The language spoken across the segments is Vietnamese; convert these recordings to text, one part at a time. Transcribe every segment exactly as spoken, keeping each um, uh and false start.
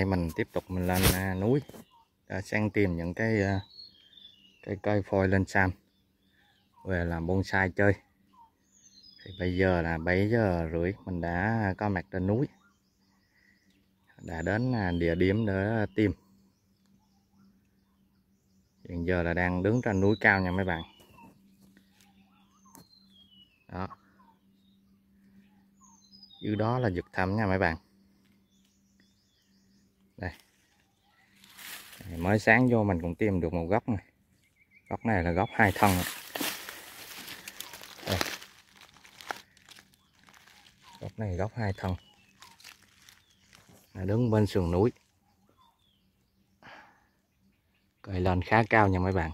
mình tiếp tục mình lên à, núi à, sang tìm những cái à, cái cây phôi lên sam về làm bonsai chơi. Thì bây giờ là bảy giờ rưỡi mình đã có mặt trên núi, đã đến à, địa điểm để tìm. Hiện giờ là đang đứng trên núi cao nha mấy bạn. Đó, dưới đó là vực thẳm nha mấy bạn. Đây, mới sáng vô mình cũng tìm được một góc này. Góc này là góc hai thân. Đây. Góc này góc hai thân, đứng bên sườn núi, cây lên khá cao nha mấy bạn.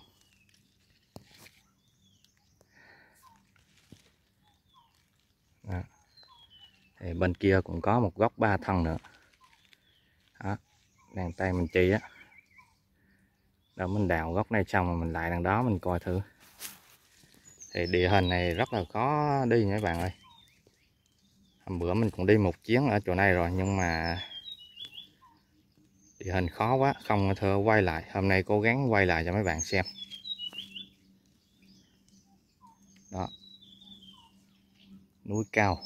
Đó. Thì bên kia cũng có một góc ba thân nữa. Đó, đàn tay mình chỉ á. Đó, mình đào góc này xong rồi mình lại đằng đó mình coi thử. Thì địa hình này rất là khó đi nha mấy bạn ơi. Hôm bữa mình cũng đi một chuyến ở chỗ này rồi nhưng mà địa hình khó quá, không thể quay lại. Hôm nay cố gắng quay lại cho mấy bạn xem. Đó, núi cao.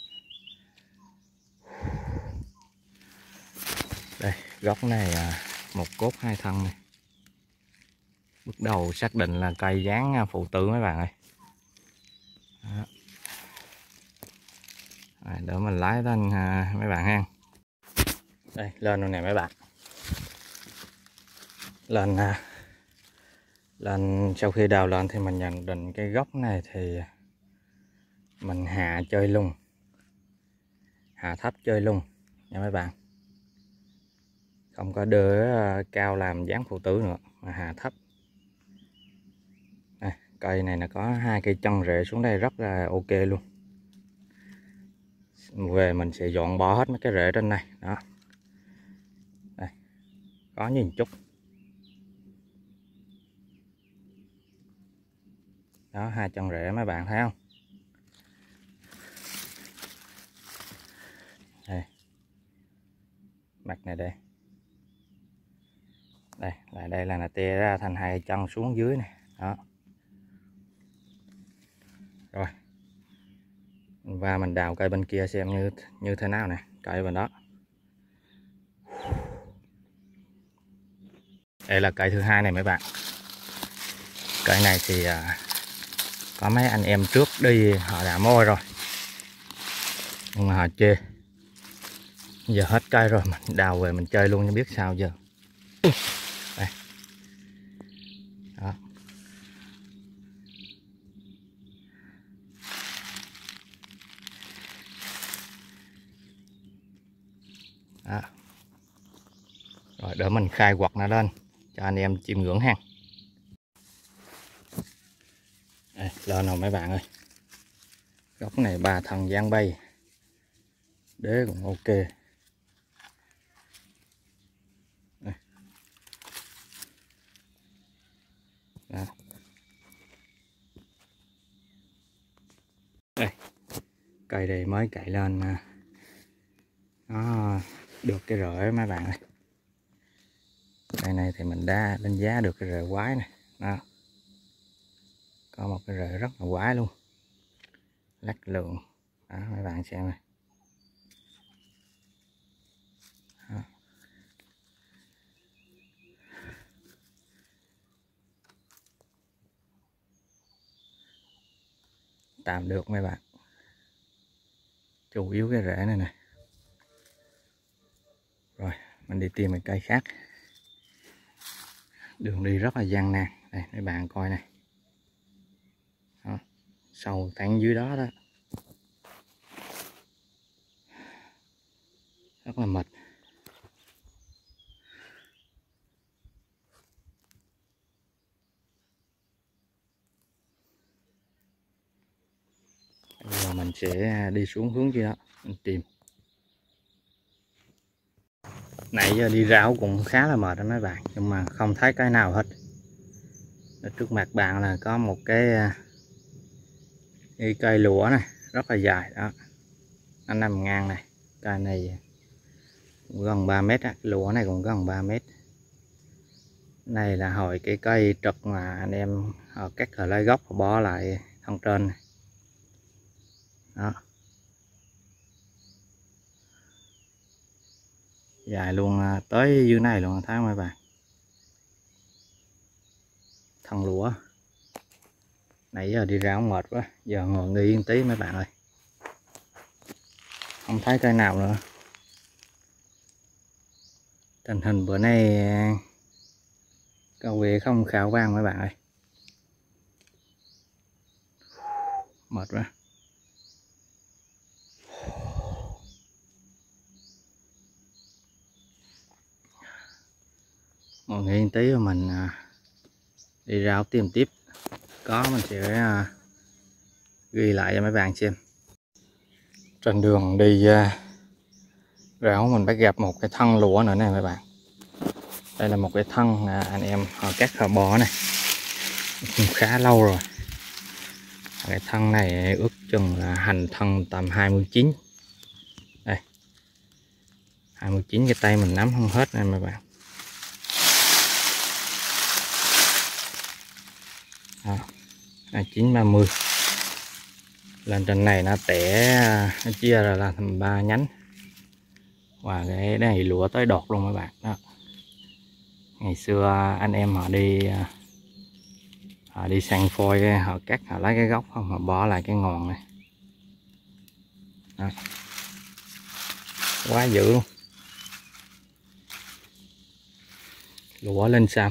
Đây, góc này à, một cốt hai thân này. Bước đầu xác định là cây dáng phụ tử mấy bạn ơi. Đó. Rồi, để mình lái lên à, mấy bạn ha. Đây, lên rồi nè mấy bạn. Lên à, lên sau khi đào lên thì mình nhận định cái góc này thì mình hạ chơi lung, hạ thấp chơi lung nha mấy bạn. Không có đưa cao làm dáng phụ tử nữa mà hạ thấp. Đây, cây này là có hai cây chân rễ xuống đây rất là ok luôn. Về mình sẽ dọn bỏ hết mấy cái rễ trên này. Đó, đây, có nhìn chút. Đó, hai chân rễ mấy bạn thấy không? Đây, mặt này đây. Đây, lại đây là nó tê ra thành hai chân xuống dưới này. Đó. Rồi. Và mình đào cây bên kia xem như như thế nào nè, cây bên đó. Đây là cây thứ hai này mấy bạn. Cây này thì à, có mấy anh em trước đi họ đã môi rồi nhưng mà họ chê. Giờ hết cây rồi mình đào về mình chơi luôn, nhưng biết sao giờ. Đây. Đó. Đó. Rồi để mình khai quật nó lên cho anh em chiêm ngưỡng ha. Đây, lên rồi mấy bạn ơi. Góc này ba thân giang bay, đế cũng ok. Đây. Đó. Đây, cây này mới cậy lên mà nó được cái rễ mấy bạn ơi. Cây này thì mình đã đánh giá được cái rễ quái này. Đó, có một cái rễ rất là quái luôn, lắc lượng. Đó, mấy bạn xem này. Đó. Tạm được mấy bạn, chủ yếu cái rễ này nè. Rồi mình đi tìm một cây khác. Đường đi rất là gian nan. Đây mấy bạn coi này. Đó, sâu thẳng dưới đó đó, rất là mệt. Bây giờ mình sẽ đi xuống hướng kia đó mình tìm. Nãy giờ đi ráo cũng khá là mệt đó mấy bạn, nhưng mà không thấy cái nào hết. Ở trước mặt bạn là có một cái, cái cây lúa này rất là dài đó, nó nằm ngang này. Cây này cũng gần ba mét á, lúa này cũng gần ba mét. Này là hồi cái cây trật mà anh em họ cắt ở lấy gốc bó lại thân trên này. Đó, dài luôn tới dưới này luôn, thấy không mấy bạn? Thân lúa nãy giờ đi ráo mệt quá, giờ ngồi nghỉ một tí mấy bạn ơi, không thấy cây nào nữa. Tình hình bữa nay cầu về không khảo vang mấy bạn ơi, mệt quá. Ngồi nghỉ một tí rồi mình đi ráo tìm tiếp, có mình sẽ ghi lại cho mấy bạn xem. Trên đường đi ráo mình bắt gặp một cái thân lúa nữa này mấy bạn. Đây là một cái thân anh em họ cắt họ bó này, cũng khá lâu rồi. Cái thân này ước chừng là hành thân tầm hai mươi chín. Đây, hai mươi chín, cái tay mình nắm không hết này mấy bạn. Đó, hai mươi chín ba mươi. Lên trên này nó tẻ, nó chia ra là thành ba nhánh. Và cái này lúa tới đọt luôn mấy bạn. Đó, ngày xưa anh em họ đi họ đi săn phôi, họ cắt, họ lấy cái gốc không, họ bỏ lại cái ngọn này. Đó, quá dữ luôn, lúa lên xăm.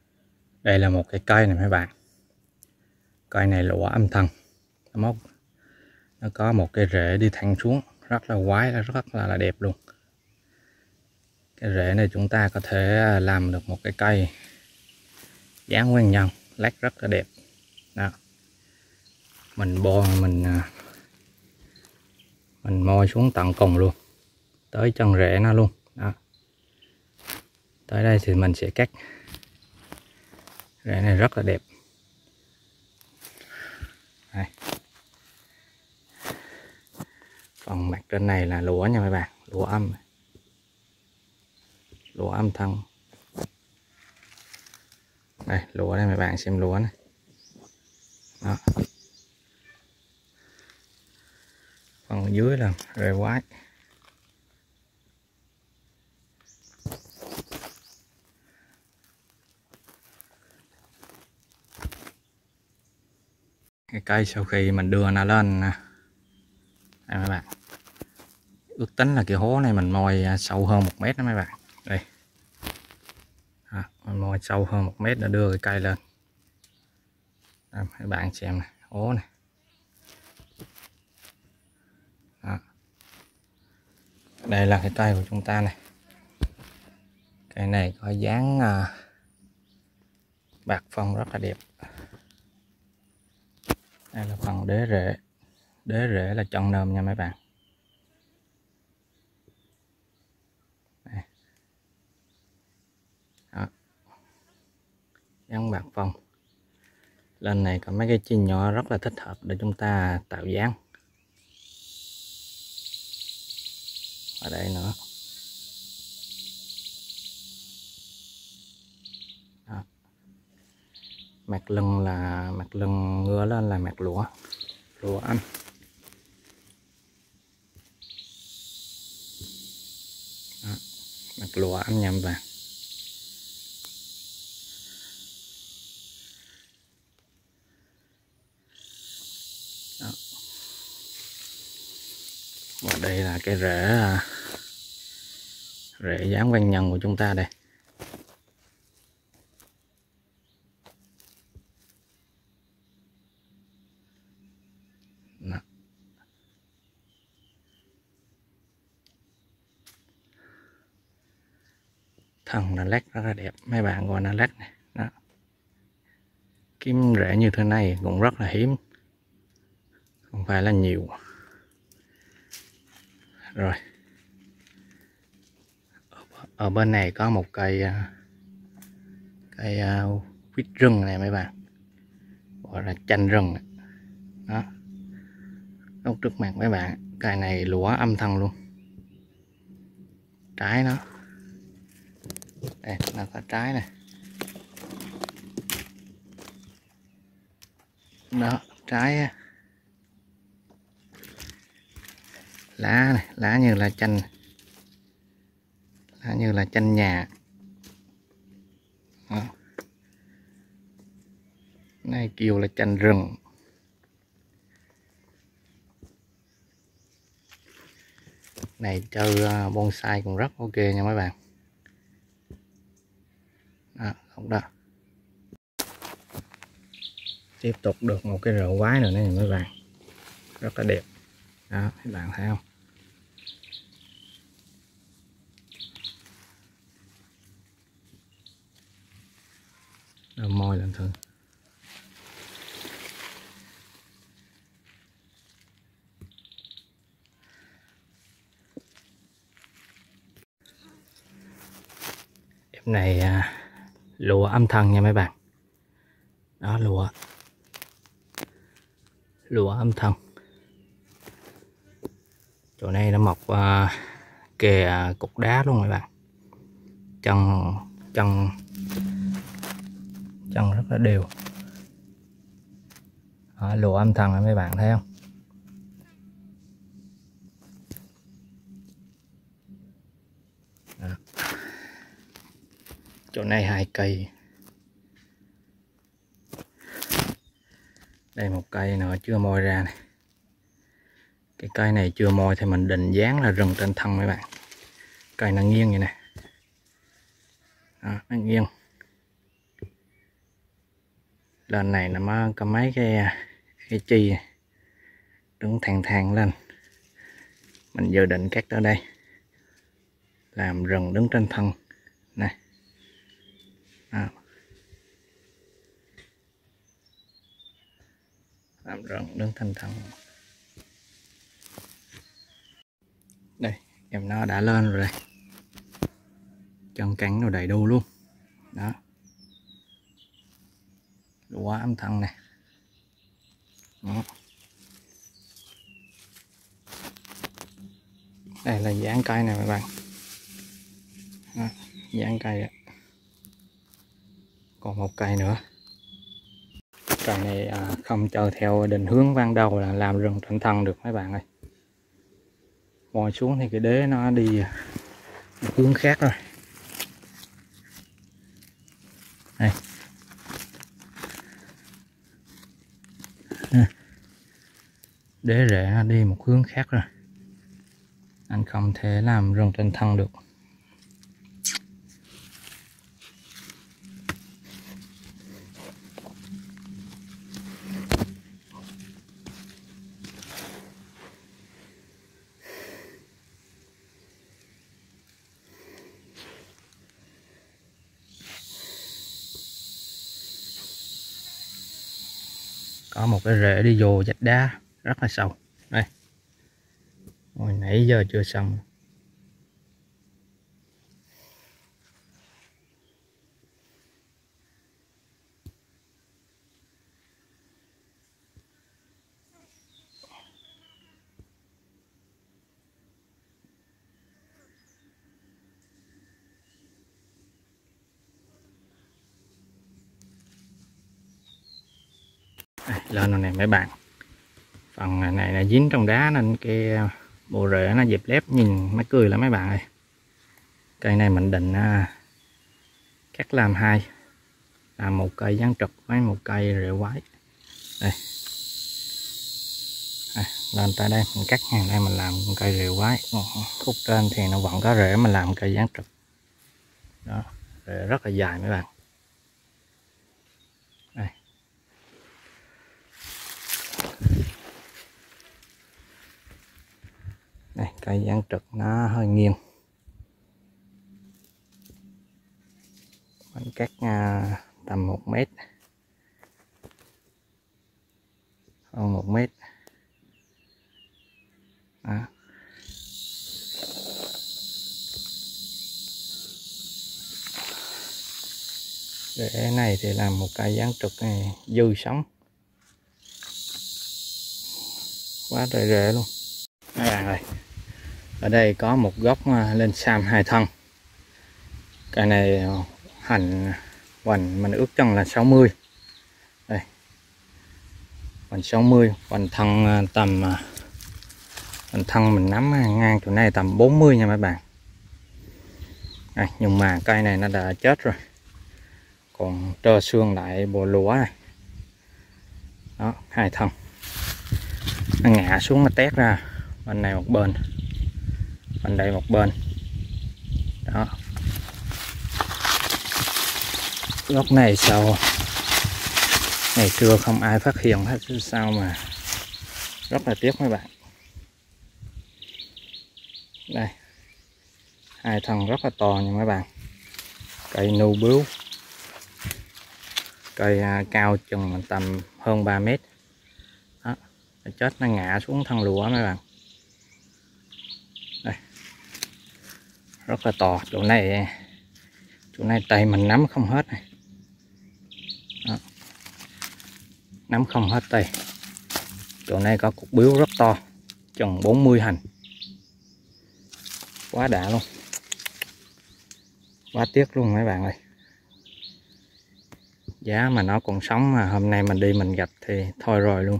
Đây là một cái cây này mấy bạn. Cây này lúa âm thân. Mốc Nó có một cái rễ đi thẳng xuống rất là quái, rất là, là đẹp luôn. Cái rễ này chúng ta có thể làm được một cái cây dáng nguyên nhân, lát rất là đẹp. Đó. Mình bò mình mình moi xuống tận cùng luôn, tới chân rễ nó luôn. Đó. Tới đây thì mình sẽ cắt. Rễ này rất là đẹp. Đây. Phần mặt trên này là lúa nha mấy bạn, lúa âm, lúa âm thân. Đây, lúa đây mấy bạn xem lúa này. Đó. Phần dưới là rễ quái. Cái cây sau khi mình đưa nó lên đây mấy bạn, ước tính là cái hố này mình moi sâu hơn một mét đó mấy bạn. Đây, à, mình moi sâu hơn một mét để đưa cái cây lên. Đây, mấy bạn xem này, hố này. Đó. Đây là cái cây của chúng ta này. Cây này có dáng à, bạc phong rất là đẹp. Đây là phần đế rễ. Đế rễ là chân nơm nha mấy bạn. Đây. Đó. Dáng bạc phong. Lên này có mấy cái chi nhỏ rất là thích hợp để chúng ta tạo dáng. Ở đây nữa. Đó. Mặt lưng là mặt lưng ngựa lên là mặt lúa, lúa âm. Đó. Mặt lúa âm nhầm vào. Đó. Và đây là cái rễ rễ dáng văn nhân của chúng ta đây. Đó. Thân là lát rất là đẹp, mấy bạn gọi là lát này. Đó. Kiếm rễ như thế này cũng rất là hiếm, không phải là nhiều. Rồi ở bên này có một cây cây quýt rừng này mấy bạn, gọi là chanh rừng. Đó, lúc trước mặt mấy bạn, cây này lúa âm thân luôn. Trái nó đây, nó có trái này. Đó, trái lá này, lá như là chanh, lá như là chanh nhà. Đó. Này kêu là chanh rừng. Này chơi bonsai cũng rất ok nha mấy bạn. Đó, không đó. Tiếp tục được một cái rễ quái nữa này mấy bạn, rất là đẹp. Đó, các bạn thấy không? Đôi môi lên thử. Em này à, lúa âm thân nha mấy bạn. Đó, lúa lúa âm thân. Chỗ này nó mọc uh, kề uh, cục đá luôn mấy bạn. Chân chân chân rất là đều. Đó, lúa âm thân mấy bạn thấy không? Đó. Chỗ này hai cây. Đây một cây nữa chưa moi ra này. Cái cây này chưa moi thì mình định dáng là rừng trên thân mấy bạn. Cây nó nghiêng vậy nè. Đó, nó nghiêng. Lên này nó có mấy cái cái chi này. đứng thang thang lên. Mình dự định cắt ở đây, làm rừng đứng trên thân này. Đó. Làm rừng đứng trên thân. Đây, em nó đã lên rồi đây. Chân cắn nó đầy đủ luôn. Đó. Quá âm thân nè. Đó. Đây là dáng cây này các bạn. Đó, dáng cây ạ. Còn một cây nữa. Cây này à, không chờ theo định hướng ban đầu là làm rừng trên thân được mấy bạn ơi. Bò xuống thì cái đế nó đi một hướng khác rồi. Đây. Đế rễ nó đi một hướng khác rồi. Anh không thể làm rừng trên thân được. Có một cái rễ đi vô vách đá rất là sâu. Đây. Hồi nãy giờ chưa xong. Đây, lên rồi này mấy bạn. Phần này là dính trong đá nên cái bộ rễ nó dẹp lép nhìn mắc cười lắm mấy bạn ơi. Cây này mình định cắt làm hai, làm một cây dáng trực với một cây rễ quái. Đây. À, lên tới đây mình cắt hàng đây mình làm cây rễ quái. Khúc trên thì nó vẫn có rễ mình làm cây dáng trực. Đó, rễ rất là dài mấy bạn. Đây. Đây, cây dáng trực nó hơi nghiêng. Mình cắt uh, tầm một mét, hơn một mét. Đó. Rễ này thì làm một cây dáng trực này dư sống. Quá trời rễ luôn. Các bạn ơi, ở đây có một gốc lên sam hai thân. Cây này hành hoành mình ước chừng là sáu mươi. Đây. Hoành sáu mươi, hoành thân tầm hoành thân mình nắm ngang chỗ này tầm bốn mươi nha mấy bạn. Đây, nhưng mà cây này nó đã chết rồi. Còn trơ xương lại bộ lúa này. Đó, hai thân. Nó ngã xuống nó tét ra. Bên này một bên, bên đây một bên. Đó. Gốc này sao ngày xưa không ai phát hiện hết, sao mà rất là tiếc mấy bạn. Đây, hai thân rất là to nha mấy bạn. Cây nu bướu, cây cao chừng tầm hơn ba mét. Đó, chết nó ngã xuống thân lúa mấy bạn. Đây, rất là to. Chỗ này chỗ này tay mình nắm không hết này. Đó. Nắm không hết tay. Chỗ này có cục biếu rất to, chừng bốn mươi hành. Quá đã luôn, quá tiếc luôn mấy bạn ơi. Giá mà nó còn sống mà hôm nay mình đi mình gặp thì thôi rồi luôn.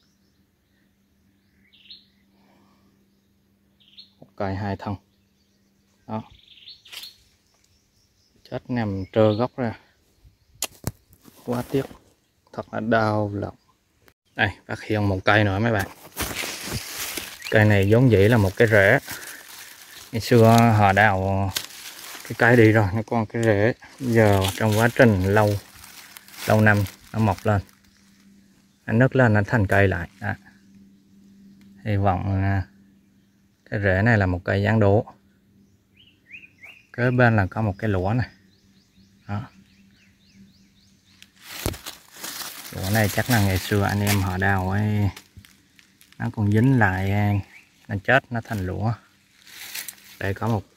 Một cây hai thân. Đó, chết nằm trơ gốc ra, quá tiếc, thật là đau lòng. Đây, phát hiện một cây nữa mấy bạn. Cây này giống dĩ là một cái rễ. Ngày xưa họ đào cái cây đi rồi, nó còn cái rễ. Giờ trong quá trình lâu lâu năm nó mọc lên, nó nứt lên nó thành cây lại. Đó. Hy vọng là cái rễ này là một cây giáng đố. Kế bên là có một cái lũa này. Đó. Lũa này chắc là ngày xưa anh em họ đào ấy, nó còn dính lại, nó chết nó thành lũa. Đây có một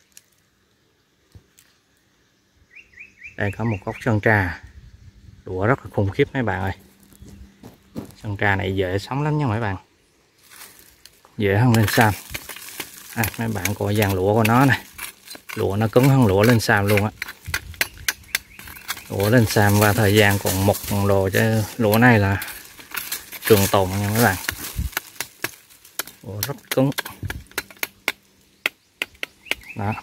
đây có một gốc sơn trà, lũa rất là khủng khiếp mấy bạn ơi. Sơn trà này dễ sống lắm nha mấy bạn, dễ hơn lên sam. À, mấy bạn coi dàn lũa của nó này, lũa nó cứng hơn lũa lên sam luôn á. Lũa lên sam và thời gian còn một đồ, chứ lũa này là trường tồn nha mấy bạn. Lũa rất cứng đó.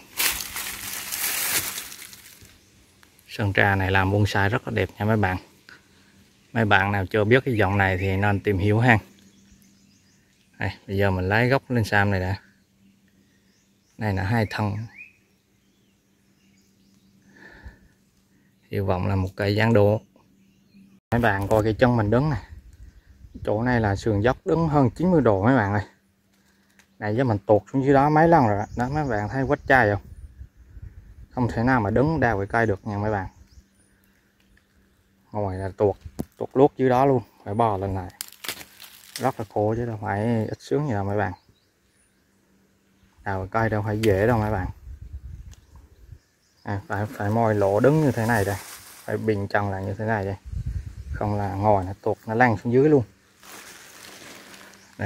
Sơn trà này làm bonsai rất là đẹp nha mấy bạn. Mấy bạn nào chưa biết cái dòng này thì nên tìm hiểu ha. Đây, bây giờ mình lấy gốc lên sam này đã. Này là hai thân. Hy vọng là một cây giáng đố. Mấy bạn coi cái chân mình đứng này, chỗ này là sườn dốc đứng hơn chín mươi độ mấy bạn ơi. Này với mình tuột xuống dưới đó mấy lần rồi đó, đó mấy bạn thấy quách chai không? Không thể nào mà đứng đào cái cây được nha mấy bạn. Ngồi là tuột tuột luốt dưới đó luôn, phải bò lên lại. Rất là khổ chứ đâu phải ít sướng gì đâu mấy bạn. Đào cây đâu phải dễ đâu mấy bạn. À, phải phải mồi lỗ đứng như thế này đây, phải bình chân là như thế này đây, không là ngồi nó tuột nó lăn xuống dưới luôn. Đây,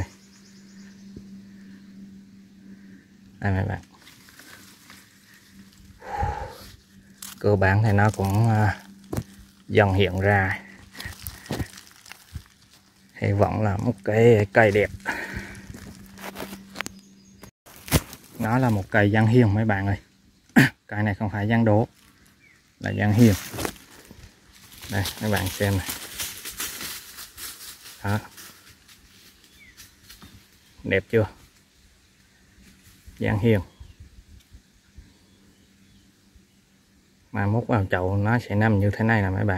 đây mấy bạn, cơ bản thì nó cũng uh, dần hiện ra. Hy vọng là một cái cây đẹp. Nó là một cây giang hiền mấy bạn ơi. Cây này không phải giang đố, là giang hiền. Đây mấy bạn xem này. Đó. Đẹp chưa? Giang hiền. Mà múc vào chậu nó sẽ nằm như thế này nè mấy bạn.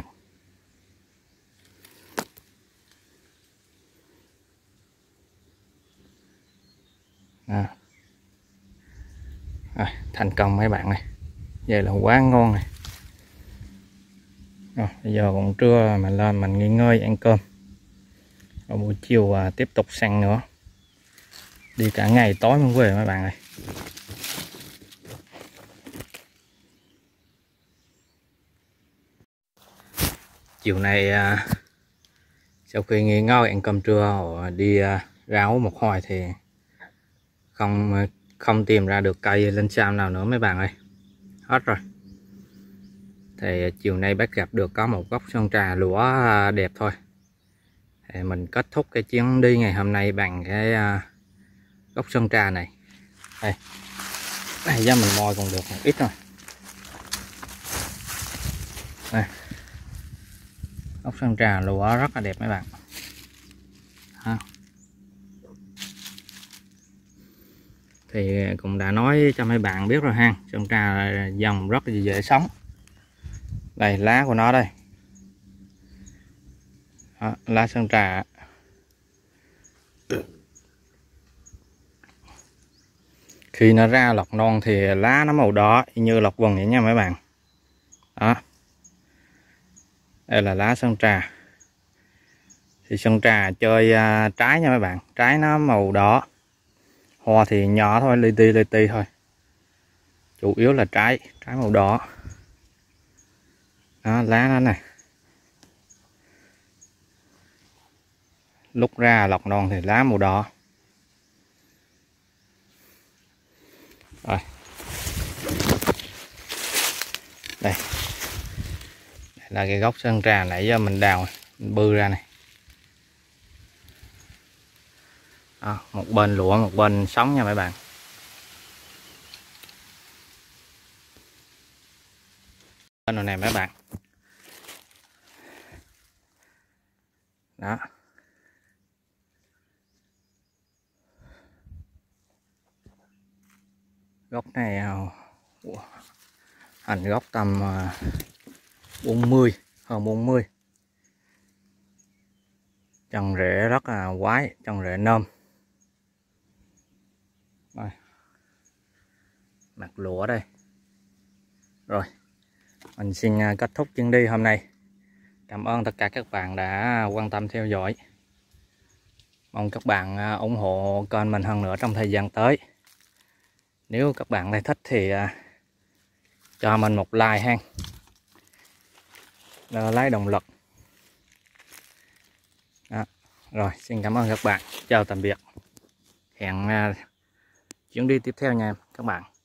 Đó. Rồi, thành công mấy bạn này. Vậy là quá ngon này. Rồi, bây giờ cũng trưa mình lên mình nghỉ ngơi ăn cơm. Rồi buổi chiều à, tiếp tục săn nữa. Đi cả ngày tối mới về mấy bạn ơi. Chiều nay à, sau khi nghỉ ngơi ăn cơm trưa đi à, ráo một hồi thì không không tìm ra được cây lên sam nào nữa mấy bạn ơi, hết rồi. Thì chiều nay bác gặp được có một gốc sơn trà lúa đẹp thôi. Thì mình kết thúc cái chuyến đi ngày hôm nay bằng cái uh, gốc sơn trà này. Đây, đây ra mình moi còn được một ít rồi. Đây, gốc sơn trà lúa rất là đẹp mấy bạn. Ha. Thì cũng đã nói cho mấy bạn biết rồi ha, sơn trà dòng rất là dễ sống. Đây lá của nó đây. Đó, lá sơn trà. Khi nó ra lọc non thì lá nó màu đỏ như lọc vừng vậy nha mấy bạn. Đó. Đây là lá sơn trà. Thì sơn trà chơi uh, trái nha mấy bạn, trái nó màu đỏ. Hoa thì nhỏ thôi, li ti li ti thôi. Chủ yếu là trái, trái màu đỏ. Đó, lá nó này. Lúc ra lọc non thì lá màu đỏ. Rồi. Đây. Đây là cái gốc sơn trà nãy giờ mình đào, mình bư ra này. Đó, một bên lụa, một bên sống nha mấy bạn. Bên này nè mấy bạn. Đó. Gốc này hành gốc tầm bốn mươi, hơn bốn mươi. Chân rễ rất là quái, chân rễ nôm. lụa đây. Rồi mình xin kết thúc chuyến đi hôm nay. Cảm ơn tất cả các bạn đã quan tâm theo dõi. Mong các bạn ủng hộ kênh mình hơn nữa trong thời gian tới. Nếu các bạn thấy thích thì cho mình một like ha, để lấy động lực. Đó. Rồi xin cảm ơn các bạn. Chào tạm biệt. Hẹn chuyến đi tiếp theo nha các bạn.